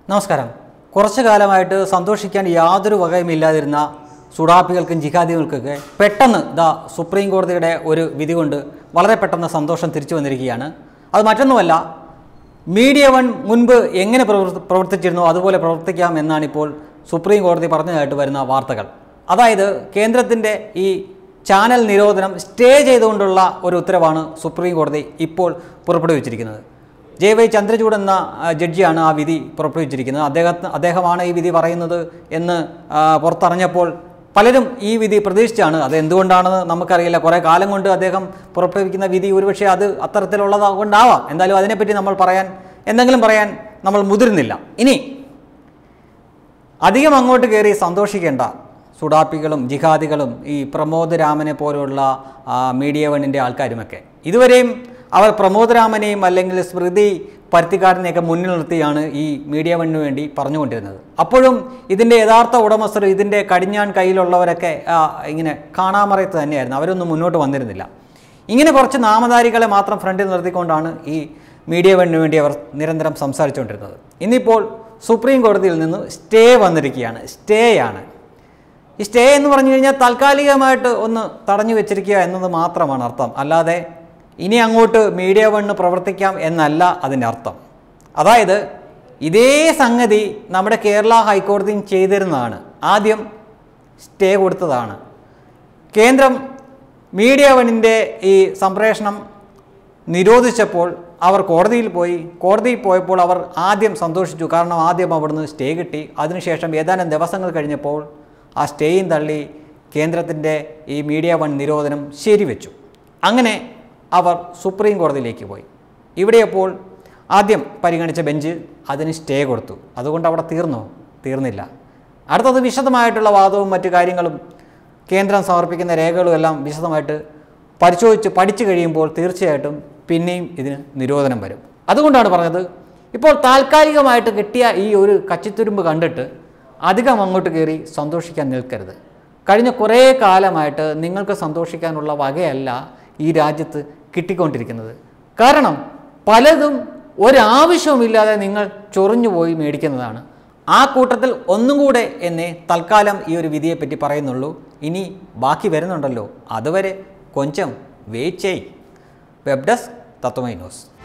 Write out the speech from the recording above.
നമസ്കാരം. കുറച്ചു കാലമായിട്ട് സന്തോഷിക്കാൻ യാതൊരു വകയുമില്ലാതിരുന്ന സുഡാപ്പികൾക്കും ജിഹാദികൾക്കൊക്കെ പെട്ടെന്ന് സുപ്രീം കോടതിയുടെ ഒരു വിധി കൊണ്ട് വളരെ പെട്ടെന്ന് സന്തോഷം തിരിച്ചു വന്നിരിക്കുകയാണ്. അത് മറ്റൊന്നുമല്ല, മീഡിയ വൺ മുൻപ് എങ്ങനെ പ്രവർത്തിച്ചിരുന്നോ അതുപോലെ പ്രവർത്തിക്കാം എന്നാണിപ്പോൾ സുപ്രീം കോടതി പറഞ്ഞതായിട്ട് വരുന്ന വാർത്തകൾ. അതായത് കേന്ദ്രത്തിൻ്റെ ഈ ചാനൽ നിരോധനം സ്റ്റേ ചെയ്തുകൊണ്ടുള്ള ഒരു ഉത്തരവാണ് സുപ്രീം കോടതി ഇപ്പോൾ പുറപ്പെടുവിച്ചിരിക്കുന്നത്. JY ചന്ദ്രചൂഡ് എന്ന ജഡ്ജിയാണ് ആ വിധി പുറപ്പെടുവിച്ചിരിക്കുന്നത്. അദ്ദേഹമാണ് ഈ വിധി പറയുന്നത് എന്ന് പുറത്തറിഞ്ഞപ്പോൾ പലരും ഈ വിധി പ്രതീക്ഷിച്ചാണ്. അത് എന്തുകൊണ്ടാണെന്ന് നമുക്കറിയില്ല. കുറേ കാലം കൊണ്ട് അദ്ദേഹം പുറപ്പെടുവിക്കുന്ന വിധി ഒരുപക്ഷെ അത് അത്തരത്തിലുള്ളത് കൊണ്ടാവാം. എന്തായാലും അതിനെപ്പറ്റി എന്തെങ്കിലും പറയാൻ നമ്മൾ മുതിരുന്നില്ല. ഇനി അധികം അങ്ങോട്ട് കയറി സന്തോഷിക്കേണ്ട സുഡാപ്പികളും ജിഹാദികളും ഈ പ്രമോദ് രാമനെ പോലുള്ള മീഡിയ വണ്ണിൻ്റെ ആൾക്കാരുമൊക്കെ ഇതുവരെയും അവർ പ്രമോദ് രാമനെയും അല്ലെങ്കിൽ സ്മൃതി പരുത്തിക്കാടിനെയൊക്കെ മുന്നിൽ നിർത്തിയാണ് ഈ മീഡിയ വണ്ണിന് വേണ്ടി പറഞ്ഞുകൊണ്ടിരുന്നത്. അപ്പോഴും ഇതിൻ്റെ യഥാർത്ഥ ഉടമസ്ഥർ, ഇതിൻ്റെ കടിഞ്ഞാൺ കയ്യിലുള്ളവരൊക്കെ ഇങ്ങനെ കാണാമറയത്ത് തന്നെയായിരുന്നു. അവരൊന്നും മുന്നോട്ട് വന്നിരുന്നില്ല. ഇങ്ങനെ കുറച്ച് നാമധാരികളെ മാത്രം ഫ്രണ്ടിൽ നിർത്തിക്കൊണ്ടാണ് ഈ മീഡിയ വണ്ണിന് വേണ്ടി അവർ നിരന്തരം സംസാരിച്ചുകൊണ്ടിരുന്നത്. ഇന്നിപ്പോൾ സുപ്രീം കോടതിയിൽ നിന്ന് സ്റ്റേ വന്നിരിക്കുകയാണ്. ഈ സ്റ്റേ എന്ന് പറഞ്ഞു കഴിഞ്ഞാൽ താൽക്കാലികമായിട്ട് ഒന്ന് തടഞ്ഞു വെച്ചിരിക്കുക എന്നത് മാത്രമാണ് അർത്ഥം. അല്ലാതെ ഇനി അങ്ങോട്ട് മീഡിയ വണ്ണ് പ്രവർത്തിക്കാം എന്നല്ല അതിൻ്റെ അർത്ഥം. അതായത് ഇതേ സംഗതി നമ്മുടെ കേരള ഹൈക്കോടതിയും ചെയ്തിരുന്നതാണ്. ആദ്യം സ്റ്റേ കൊടുത്തതാണ്. കേന്ദ്രം മീഡിയ വണ്ണിൻ്റെ ഈ സംപ്രേഷണം നിരോധിച്ചപ്പോൾ അവർ കോടതിയിൽ പോയപ്പോൾ അവർ ആദ്യം സന്തോഷിച്ചു. കാരണം ആദ്യം അവിടുന്ന് സ്റ്റേ കിട്ടി. അതിനുശേഷം ഏതാനും ദിവസങ്ങൾ കഴിഞ്ഞപ്പോൾ ആ സ്റ്റേയും തള്ളി കേന്ദ്രത്തിൻ്റെ ഈ മീഡിയ വൺ നിരോധനം ശരിവെച്ചു. അങ്ങനെ അവർ സുപ്രീം കോടതിയിലേക്ക് പോയി. ഇവിടെ അപ്പോൾ ആദ്യം പരിഗണിച്ച ബെഞ്ച് അതിന് സ്റ്റേ കൊടുത്തു. അതുകൊണ്ട് അവിടെ തീർന്നില്ല. അടുത്തത് വിശദമായിട്ടുള്ള വാദവും മറ്റു കാര്യങ്ങളും കേന്ദ്രം സമർപ്പിക്കുന്ന രേഖകളും എല്ലാം വിശദമായിട്ട് പഠിച്ചു കഴിയുമ്പോൾ തീർച്ചയായിട്ടും പിന്നെയും ഇതിന് നിരോധനം വരും. അതുകൊണ്ടാണ് പറഞ്ഞത്, ഇപ്പോൾ താൽക്കാലികമായിട്ട് കിട്ടിയ ഈ ഒരു കച്ചിത്തുരുമ്പ് കണ്ടിട്ട് അധികം അങ്ങോട്ട് കയറി സന്തോഷിക്കാൻ നിൽക്കരുത്. കഴിഞ്ഞ കുറേ കാലമായിട്ട് നിങ്ങൾക്ക് സന്തോഷിക്കാനുള്ള വകയല്ല ഈ രാജ്യത്ത് കിട്ടിക്കൊണ്ടിരിക്കുന്നത്. കാരണം പലതും ഒരാവശ്യവുമില്ലാതെ നിങ്ങൾ ചൊറിഞ്ഞു പോയി മേടിക്കുന്നതാണ്. ആ കൂട്ടത്തിൽ ഒന്നും കൂടെ എന്നേ തൽക്കാലം ഈ ഒരു വിധിയെപ്പറ്റി പറയുന്നുള്ളൂ. ഇനി ബാക്കി വരുന്നുണ്ടല്ലോ, അതുവരെ കൊഞ്ചം വെയിറ്റ് ചെയ്യ്. Web desk Tatwamayi news.